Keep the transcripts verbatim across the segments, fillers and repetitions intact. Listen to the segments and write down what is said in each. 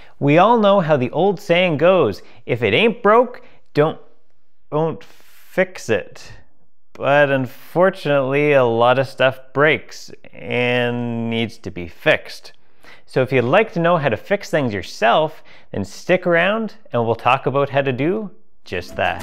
We all know how the old saying goes, if it ain't broke, don't, don't fix it. But unfortunately, a lot of stuff breaks and needs to be fixed. So if you'd like to know how to fix things yourself, then stick around and we'll talk about how to do just that.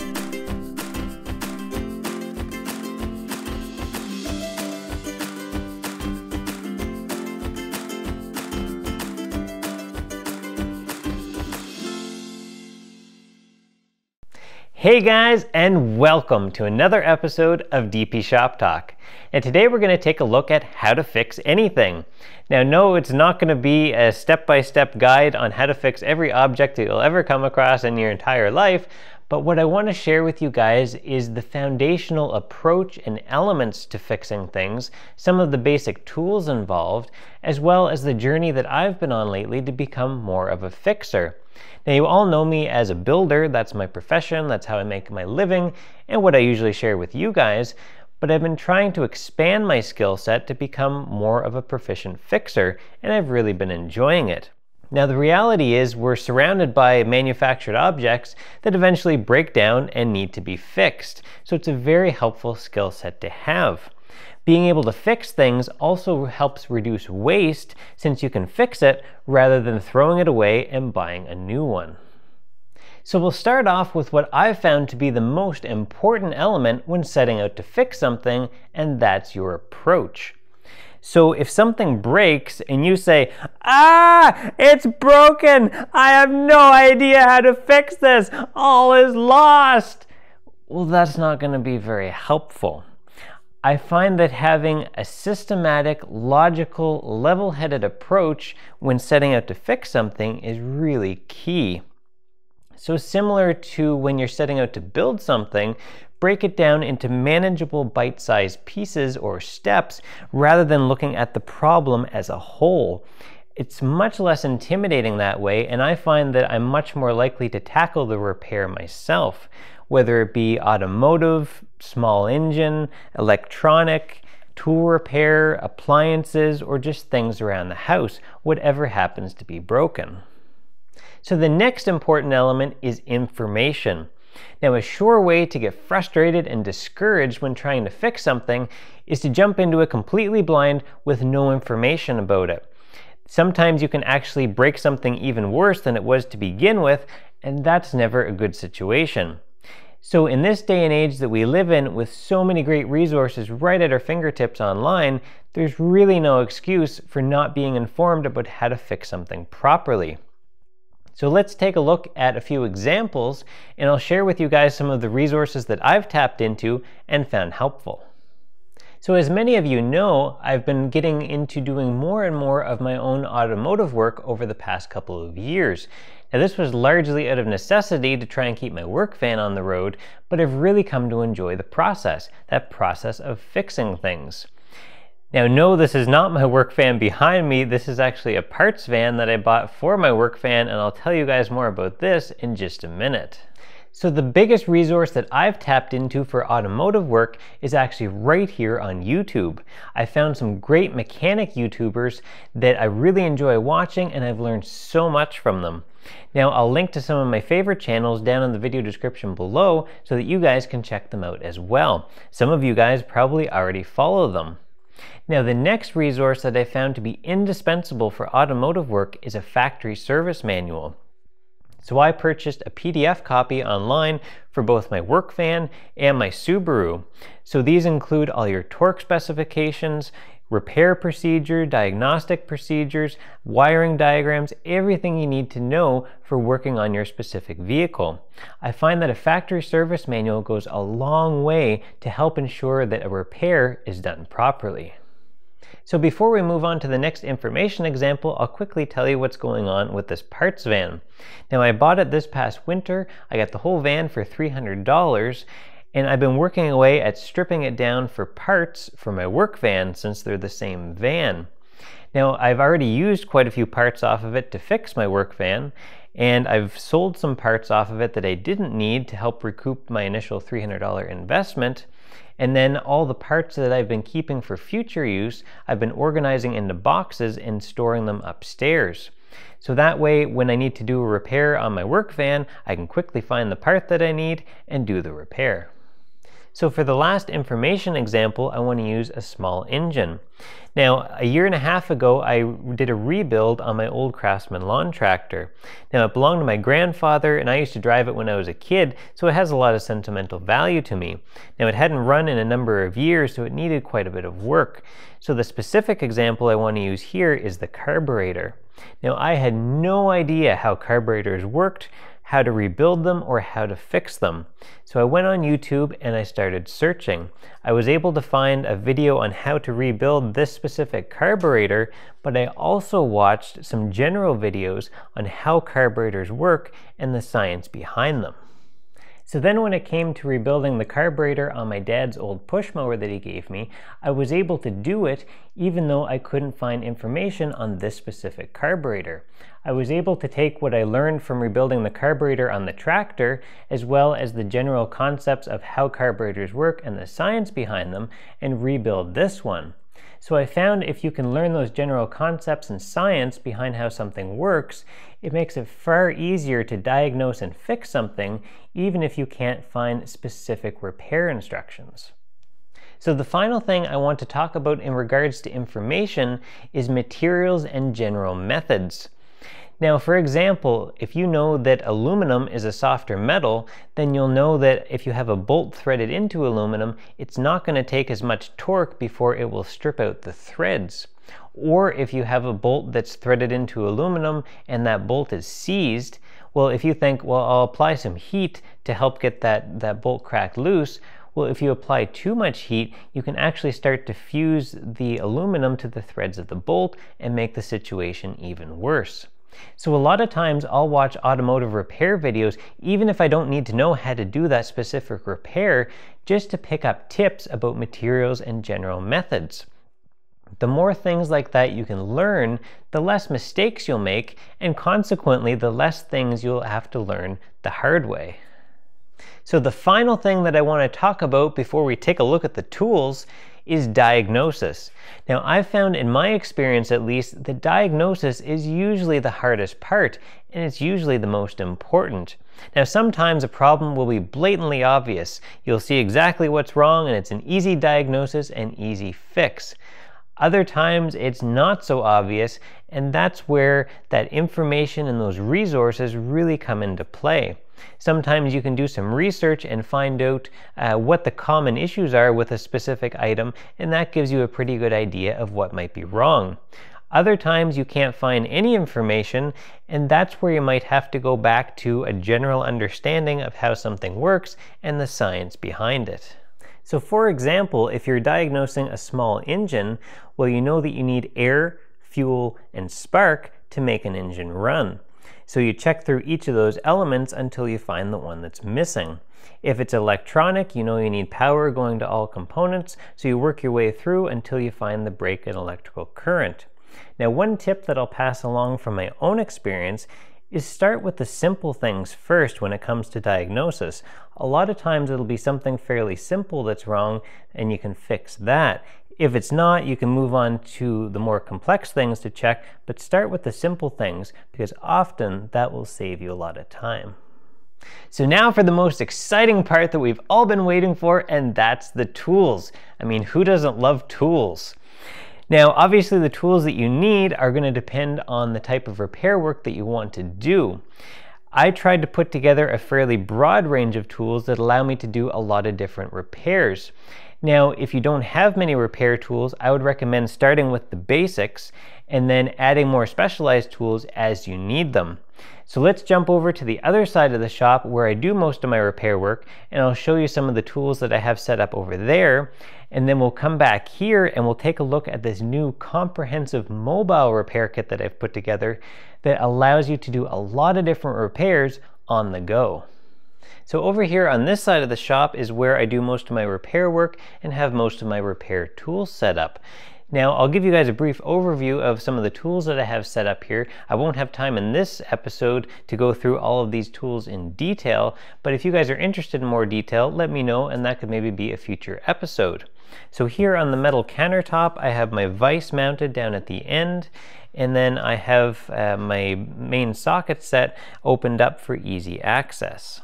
Hey guys, and welcome to another episode of D P Shop Talk. And today we're going to take a look at how to fix anything. Now, no, it's not going to be a step-by-step guide on how to fix every object that you'll ever come across in your entire life, but what I want to share with you guys is the foundational approach and elements to fixing things, some of the basic tools involved, as well as the journey that I've been on lately to become more of a fixer. Now, you all know me as a builder. That's my profession, that's how I make my living, and what I usually share with you guys, but I've been trying to expand my skill set to become more of a proficient fixer, and I've really been enjoying it. Now, the reality is we're surrounded by manufactured objects that eventually break down and need to be fixed, so it's a very helpful skill set to have. Being able to fix things also helps reduce waste, since you can fix it rather than throwing it away and buying a new one. So we'll start off with what I've found to be the most important element when setting out to fix something, and that's your approach. So if something breaks and you say, "Ah, it's broken! I have no idea how to fix this! All is lost!" well, that's not going to be very helpful. I find that having a systematic, logical, level-headed approach when setting out to fix something is really key. So similar to when you're setting out to build something, break it down into manageable bite-sized pieces or steps rather than looking at the problem as a whole. It's much less intimidating that way, and I find that I'm much more likely to tackle the repair myself, whether it be automotive, small engine, electronic, tool repair, appliances, or just things around the house, whatever happens to be broken. So the next important element is information. Now, a sure way to get frustrated and discouraged when trying to fix something is to jump into it completely blind with no information about it. Sometimes you can actually break something even worse than it was to begin with, and that's never a good situation. So in this day and age that we live in, with so many great resources right at our fingertips online, there's really no excuse for not being informed about how to fix something properly. So let's take a look at a few examples, and I'll share with you guys some of the resources that I've tapped into and found helpful. So as many of you know, I've been getting into doing more and more of my own automotive work over the past couple of years. Now, this was largely out of necessity to try and keep my work van on the road, but I've really come to enjoy the process, that process of fixing things. Now, no, this is not my work van behind me. This is actually a parts van that I bought for my work van, and I'll tell you guys more about this in just a minute. So the biggest resource that I've tapped into for automotive work is actually right here on YouTube. I found some great mechanic YouTubers that I really enjoy watching, and I've learned so much from them. Now, I'll link to some of my favorite channels down in the video description below so that you guys can check them out as well. Some of you guys probably already follow them. Now, the next resource that I found to be indispensable for automotive work is a factory service manual. So I purchased a P D F copy online for both my work van and my Subaru. So these include all your torque specifications, repair procedure, diagnostic procedures, wiring diagrams, everything you need to know for working on your specific vehicle. I find that a factory service manual goes a long way to help ensure that a repair is done properly. So before we move on to the next information example, I'll quickly tell you what's going on with this parts van. Now, I bought it this past winter. I got the whole van for three hundred dollars, and I've been working away at stripping it down for parts for my work van since they're the same van. Now, I've already used quite a few parts off of it to fix my work van, and I've sold some parts off of it that I didn't need to help recoup my initial three hundred dollar investment. And then all the parts that I've been keeping for future use, I've been organizing into boxes and storing them upstairs. So that way, when I need to do a repair on my work van, I can quickly find the part that I need and do the repair. So for the last information example, I want to use a small engine. Now, a year and a half ago, I did a rebuild on my old Craftsman lawn tractor. Now, it belonged to my grandfather, and I used to drive it when I was a kid, so it has a lot of sentimental value to me. Now, it hadn't run in a number of years, so it needed quite a bit of work. So the specific example I want to use here is the carburetor. Now, I had no idea how carburetors worked, how to rebuild them, or how to fix them. So I went on YouTube and I started searching. I was able to find a video on how to rebuild this specific carburetor, but I also watched some general videos on how carburetors work and the science behind them. So then when it came to rebuilding the carburetor on my dad's old push mower that he gave me, I was able to do it even though I couldn't find information on this specific carburetor. I was able to take what I learned from rebuilding the carburetor on the tractor, as well as the general concepts of how carburetors work and the science behind them, and rebuild this one. So I found if you can learn those general concepts and science behind how something works, it makes it far easier to diagnose and fix something, even if you can't find specific repair instructions. So the final thing I want to talk about in regards to information is materials and general methods. Now, for example, if you know that aluminum is a softer metal, then you'll know that if you have a bolt threaded into aluminum, it's not going to take as much torque before it will strip out the threads. Or if you have a bolt that's threaded into aluminum and that bolt is seized, well, if you think, well, I'll apply some heat to help get that, that bolt cracked loose, well, if you apply too much heat, you can actually start to fuse the aluminum to the threads of the bolt and make the situation even worse. So a lot of times I'll watch automotive repair videos even if I don't need to know how to do that specific repair, just to pick up tips about materials and general methods. The more things like that you can learn, the less mistakes you'll make, and consequently the less things you'll have to learn the hard way. So the final thing that I want to talk about before we take a look at the tools is diagnosis. Now, I've found in my experience at least that diagnosis is usually the hardest part, and it's usually the most important. Now, sometimes a problem will be blatantly obvious. You'll see exactly what's wrong and it's an easy diagnosis and easy fix. Other times it's not so obvious, and that's where that information and those resources really come into play. Sometimes you can do some research and find out uh, what the common issues are with a specific item, and that gives you a pretty good idea of what might be wrong. Other times you can't find any information, and that's where you might have to go back to a general understanding of how something works and the science behind it. So for example, if you're diagnosing a small engine, well, you know that you need air, fuel, and spark to make an engine run. So you check through each of those elements until you find the one that's missing. If it's electronic, you know you need power going to all components, so you work your way through until you find the break in electrical current. Now, one tip that I'll pass along from my own experience is start with the simple things first when it comes to diagnosis. A lot of times it'll be something fairly simple that's wrong, and you can fix that. If it's not, you can move on to the more complex things to check, but start with the simple things, because often that will save you a lot of time. So now for the most exciting part that we've all been waiting for, and that's the tools. I mean, who doesn't love tools? Now, obviously the tools that you need are going to depend on the type of repair work that you want to do. I tried to put together a fairly broad range of tools that allow me to do a lot of different repairs. Now, if you don't have many repair tools, I would recommend starting with the basics and then adding more specialized tools as you need them. So let's jump over to the other side of the shop where I do most of my repair work, and I'll show you some of the tools that I have set up over there, and then we'll come back here and we'll take a look at this new comprehensive mobile repair kit that I've put together that allows you to do a lot of different repairs on the go. So over here on this side of the shop is where I do most of my repair work and have most of my repair tools set up. Now, I'll give you guys a brief overview of some of the tools that I have set up here. I won't have time in this episode to go through all of these tools in detail, but if you guys are interested in more detail, let me know, and that could maybe be a future episode. So here on the metal countertop, I have my vise mounted down at the end, and then I have uh, my main socket set opened up for easy access.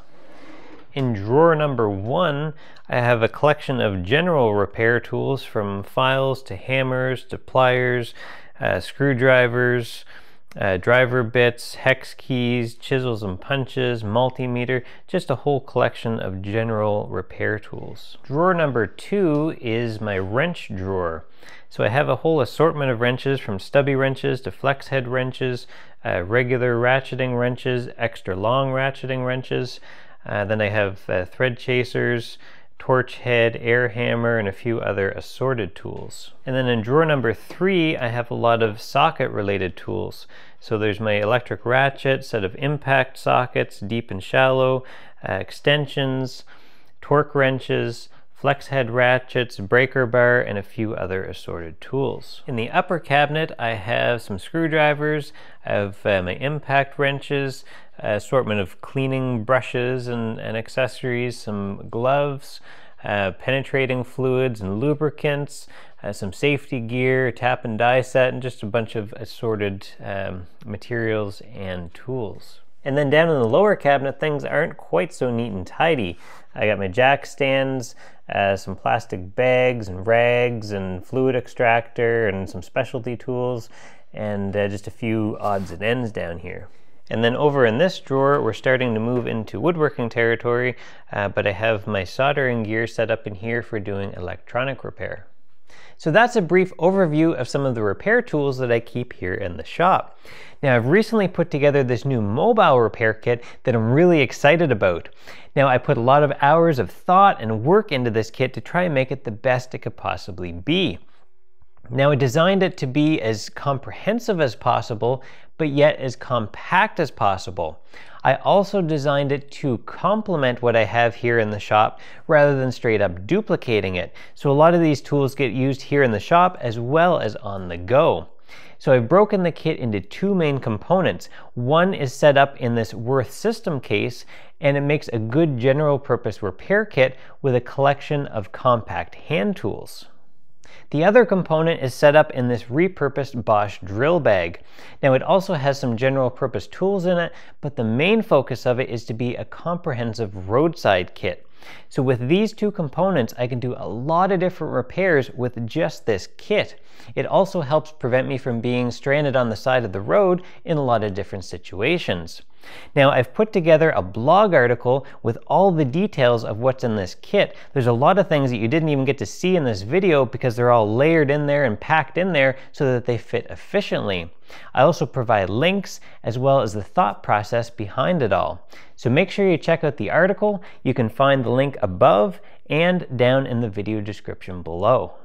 In drawer number one, I have a collection of general repair tools, from files to hammers to pliers, uh, screwdrivers, uh, driver bits, hex keys, chisels and punches, multimeter, just a whole collection of general repair tools. Drawer number two is my wrench drawer. So I have a whole assortment of wrenches, from stubby wrenches to flex head wrenches, uh, regular ratcheting wrenches, extra long ratcheting wrenches. Uh, then I have uh, thread chasers, torch head, air hammer, and a few other assorted tools. And then in drawer number three, I have a lot of socket related tools. So there's my electric ratchet, set of impact sockets, deep and shallow, uh, extensions, torque wrenches, flex head ratchets, breaker bar, and a few other assorted tools. In the upper cabinet, I have some screwdrivers, I have uh, my impact wrenches, assortment of cleaning brushes and, and accessories, some gloves, uh, penetrating fluids and lubricants, uh, some safety gear, tap and die set, and just a bunch of assorted um, materials and tools. And then down in the lower cabinet, things aren't quite so neat and tidy. I got my jack stands, uh, some plastic bags and rags and fluid extractor and some specialty tools, and uh, just a few odds and ends down here. And then over in this drawer, we're starting to move into woodworking territory, uh, but I have my soldering gear set up in here for doing electronic repair. So that's a brief overview of some of the repair tools that I keep here in the shop. Now, I've recently put together this new mobile repair kit that I'm really excited about. Now, I put a lot of hours of thought and work into this kit to try and make it the best it could possibly be. Now, I designed it to be as comprehensive as possible, but yet as compact as possible. I also designed it to complement what I have here in the shop rather than straight up duplicating it. So a lot of these tools get used here in the shop as well as on the go. So I've broken the kit into two main components. One is set up in this Worth system case, and it makes a good general purpose repair kit with a collection of compact hand tools. The other component is set up in this repurposed Bosch drill bag. Now, it also has some general purpose tools in it, but the main focus of it is to be a comprehensive roadside kit. So with these two components, I can do a lot of different repairs with just this kit. It also helps prevent me from being stranded on the side of the road in a lot of different situations. Now, I've put together a blog article with all the details of what's in this kit. There's a lot of things that you didn't even get to see in this video because they're all layered in there and packed in there so that they fit efficiently. I also provide links as well as the thought process behind it all. So make sure you check out the article. You can find the link above and down in the video description below.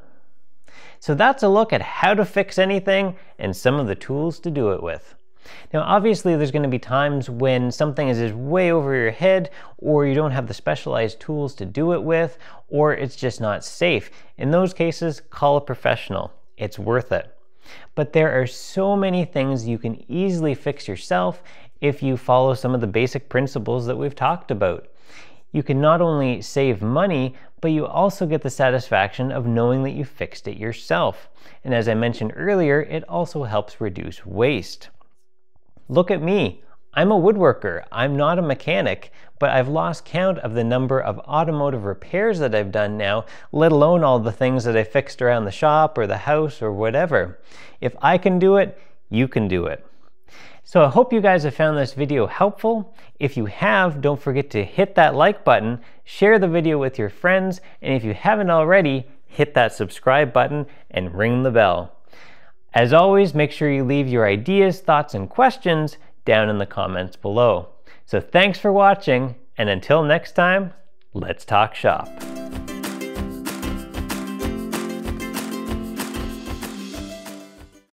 So that's a look at how to fix anything and some of the tools to do it with. Now, obviously, there's going to be times when something is just way over your head, or you don't have the specialized tools to do it with, or it's just not safe. In those cases, call a professional. It's worth it. But there are so many things you can easily fix yourself if you follow some of the basic principles that we've talked about. You can not only save money, but you also get the satisfaction of knowing that you fixed it yourself. And as I mentioned earlier, it also helps reduce waste. Look at me. I'm a woodworker. I'm not a mechanic, but I've lost count of the number of automotive repairs that I've done now, let alone all the things that I fixed around the shop or the house or whatever. If I can do it, you can do it. So I hope you guys have found this video helpful. If you have, don't forget to hit that like button, share the video with your friends, and if you haven't already, hit that subscribe button and ring the bell. As always, make sure you leave your ideas, thoughts, and questions down in the comments below. So thanks for watching, and until next time, let's talk shop.